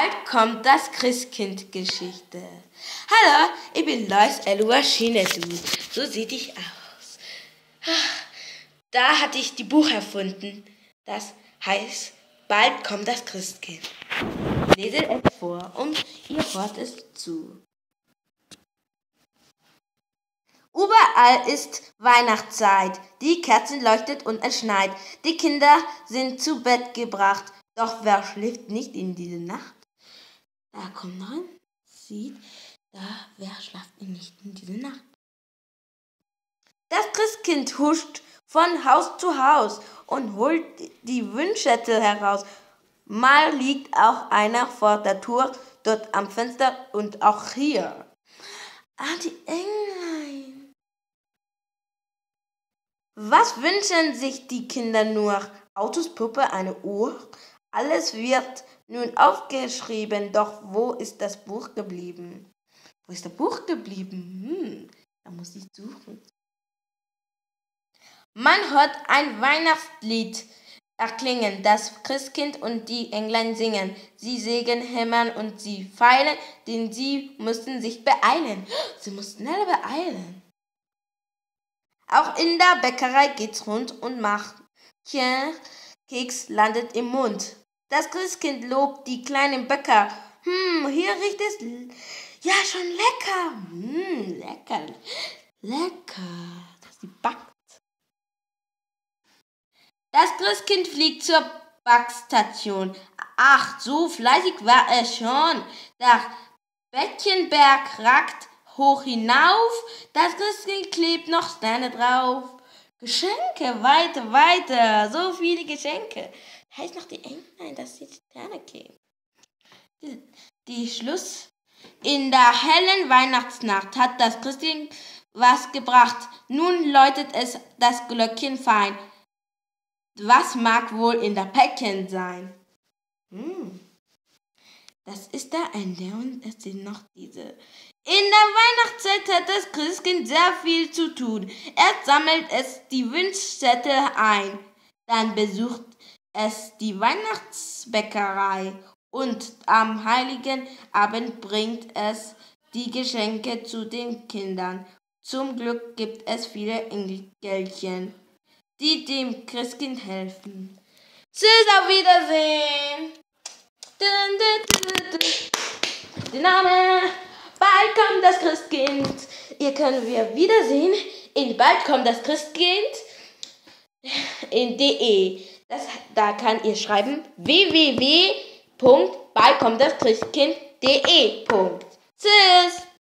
Bald kommt das Christkind-Geschichte. Hallo, ich bin Lois Elua Schinedu. So sieht ich aus. Da hatte ich die Buch erfunden. Das heißt, bald kommt das Christkind. Ich lese es vor und ihr hört es zu. Überall ist Weihnachtszeit. Die Kerzen leuchtet und es schneit. Die Kinder sind zu Bett gebracht. Doch wer schläft nicht in diese Nacht? Da kommt rein, sieht, wer schläft nicht in diese Nacht? Das Christkind huscht von Haus zu Haus und holt die Wunschzettel heraus. Mal liegt auch einer vor der Tür, dort am Fenster und auch hier. Die Englein. Was wünschen sich die Kinder nur? Autos, Puppe, eine Uhr? Alles wird nun aufgeschrieben, doch wo ist das Buch geblieben? Wo ist das Buch geblieben? Da muss ich suchen. Man hört ein Weihnachtslied erklingen, das Christkind und die Englein singen. Sie sägen, hämmern und sie feilen, denn sie mussten sich beeilen. Sie mussten alle beeilen. Auch in der Bäckerei geht's rund und Märchen Keks landet im Mund. Das Christkind lobt die kleinen Bäcker. Hier riecht es ja schon lecker. Lecker, dass sie backt. Das Christkind fliegt zur Backstation. Ach, so fleißig war es schon. Der Bäckchenberg ragt hoch hinauf. Das Christkind klebt noch Sterne drauf. Geschenke, weiter, so viele Geschenke. Heißt noch die Englein, dass sie Sterne geben. Die Schluss. In der hellen Weihnachtsnacht hat das Christkind was gebracht. Nun läutet es das Glöckchen fein. Was mag wohl in der Päckchen sein? Das ist der Ende und es sind noch diese. In der Weihnachtszeit hat das Christkind sehr viel zu tun. Erst sammelt es die Wunschzettel ein, dann besucht es die Weihnachtsbäckerei und am heiligen Abend bringt es die Geschenke zu den Kindern. Zum Glück gibt es viele Engelchen, die dem Christkind helfen. Tschüss, auf Wiedersehen! Der Name, bald kommt das Christkind. Ihr können wir wiedersehen in Bald kommt das Christkind in de. Da kann ihr schreiben www.baldkommtdaschristkind.de. Tschüss!